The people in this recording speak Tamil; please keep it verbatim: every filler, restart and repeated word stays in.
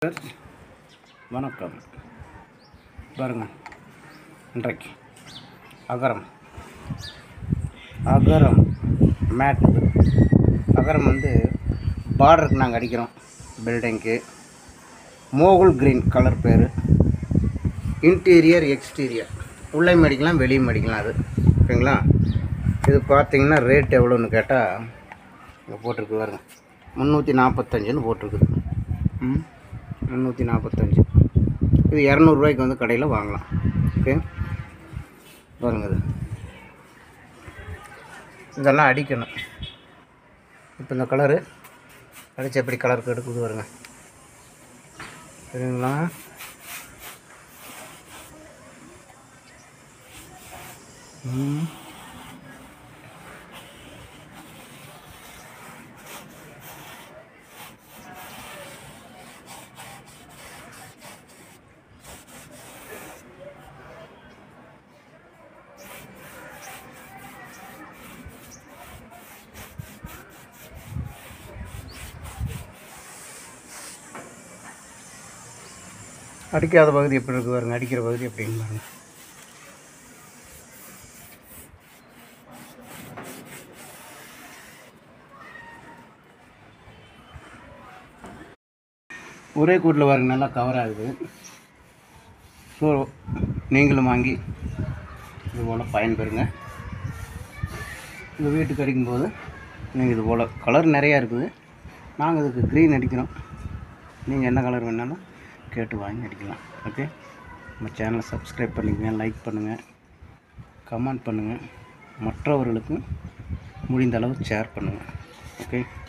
வணக்கம். பாருங்க, இன்றைக்கு அகரம் அகரம் மேட். அகரம் வந்து பார்டருக்கு நாங்கள் அடிக்கிறோம். பில்டிங்க்கு மோகுல் க்ரீன் கலர் பேர். இன்டீரியர் எக்ஸ்டீரியர் உள்ளே அடிக்கலாம், வெளியும் அடிக்கலாம். அது ஓகேங்களா? இது பார்த்திங்கன்னா ரேட் எவ்வளோன்னு கேட்டால் இங்கே போட்டிருக்கு பாருங்க, முந்நூற்றி நாற்பத்தஞ்சுன்னு போட்டிருக்குது. ம் முந்நூற்றி நாற்பத்தஞ்சு. இது இரநூறுவாய்க்கு வந்து கடையில் வாங்கலாம். ஓகே, பாருங்க. இது இதெல்லாம் அடிக்கணும். இப்போ இந்த கலரு அடித்து எப்படி கலருக்கு எடுக்குது பாருங்க, சரிங்களா? ம் அடிக்காத பகுதி எப்படி இருக்குது பாருங்க, அடிக்கிற பகுதி எப்படின்னு பாருங்க. ஒரே கூட்டில் பாருங்க, நல்லா கவர் ஆகுது. ஸோ நீங்களும் வாங்கி இது போல் பயன்பெறுங்க. இது வீட்டுக்கு அடிக்கும்போது நீங்கள் இது போல் கலர் நிறையா இருக்குது. நாங்கள் இதுக்கு க்ரீன் அடிக்கிறோம். நீங்கள் என்ன கலர் வேணாலும் கேட்டு வாங்கி அடிக்கலாம். ஓகே, நம்ம சேனலை சப்ஸ்கிரைப் பண்ணிக்கங்க, லைக் பண்ணுங்கள், கமெண்ட் பண்ணுங்கள், மற்றவர்களுக்கும் முடிந்த அளவு ஷேர் பண்ணுங்கள். ஓகே.